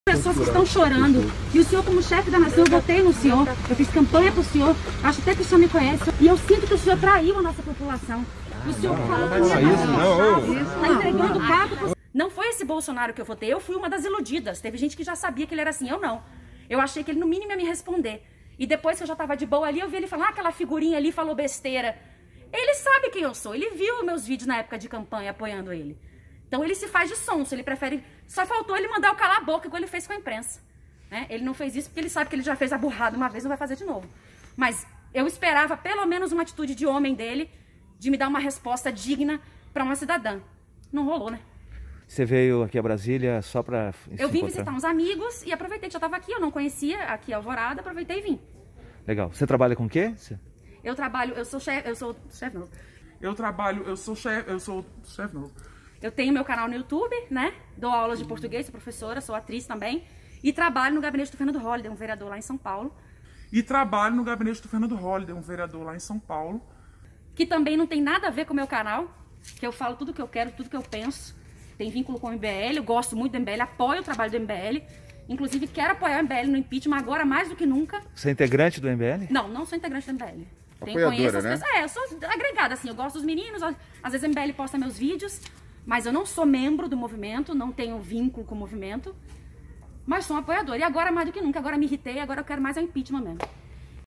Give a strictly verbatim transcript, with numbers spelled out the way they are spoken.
Pessoas que estão chorando, e o senhor como chefe da nação, eu votei no senhor, eu fiz campanha pro senhor, acho até que o senhor me conhece, e eu sinto que o senhor traiu a nossa população. O senhor não, falou não, que não, isso não, está entregando o cargo pro... Não foi esse Bolsonaro que eu votei, eu fui uma das iludidas. Teve gente que já sabia que ele era assim, eu não. Eu achei que ele no mínimo ia me responder. E depois que eu já tava de boa ali, eu vi ele falar, ah, aquela figurinha ali falou besteira. Ele sabe quem eu sou, ele viu meus vídeos na época de campanha apoiando ele. Então ele se faz de sonso, ele prefere... Só faltou ele mandar eu calar a boca, igual ele fez com a imprensa. Né? Ele não fez isso porque ele sabe que ele já fez a burrada uma vez, não vai fazer de novo. Mas eu esperava pelo menos uma atitude de homem dele, de me dar uma resposta digna para uma cidadã. Não rolou, né? Você veio aqui a Brasília só para... Eu vim visitar uns amigos e aproveitei que já estava aqui, eu não conhecia aqui a Alvorada, aproveitei e vim. Legal. Você trabalha com o quê? Eu trabalho, eu sou chefe, eu sou chefe não. Eu trabalho, eu sou chefe, eu sou chefe não. Eu tenho meu canal no YouTube, né? Dou aulas de português, sou professora, sou atriz também. E trabalho no gabinete do Fernando Holliday, um vereador lá em São Paulo. E trabalho no gabinete do Fernando Holliday, um vereador lá em São Paulo. Que também não tem nada a ver com o meu canal, que eu falo tudo que eu quero, tudo que eu penso. Tem vínculo com o M B L, eu gosto muito do M B L, apoio o trabalho do M B L. Inclusive quero apoiar o M B L no impeachment agora mais do que nunca. Você é integrante do M B L? Não, não sou integrante do M B L. Tenho, Apoiadora, conheço as né? pessoas. É, eu sou agregada, assim, eu gosto dos meninos, às vezes o M B L posta meus vídeos, mas eu não sou membro do movimento, não tenho vínculo com o movimento, mas sou um apoiador. E agora mais do que nunca, agora me irritei, agora eu quero mais é o impeachment mesmo.